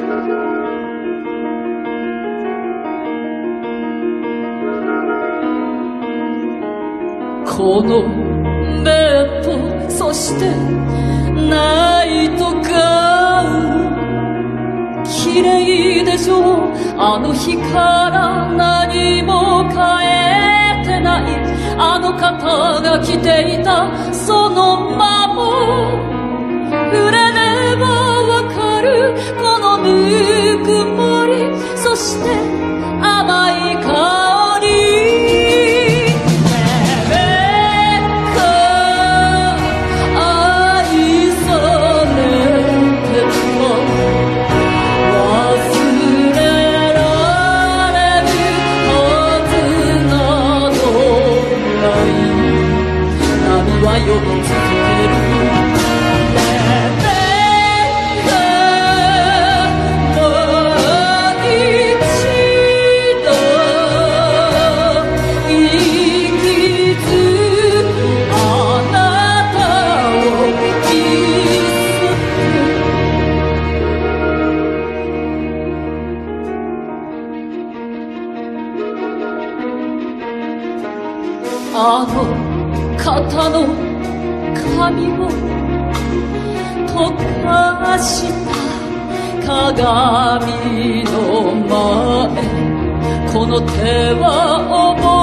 この目とそしてナイトガウン綺麗でしょうあの日から何も変えてないあの方が着ていたそのまま触れればわかるこのぬくもりそして甘い香り呼び続けるあの方の髪を溶かした鏡の前この手は覚え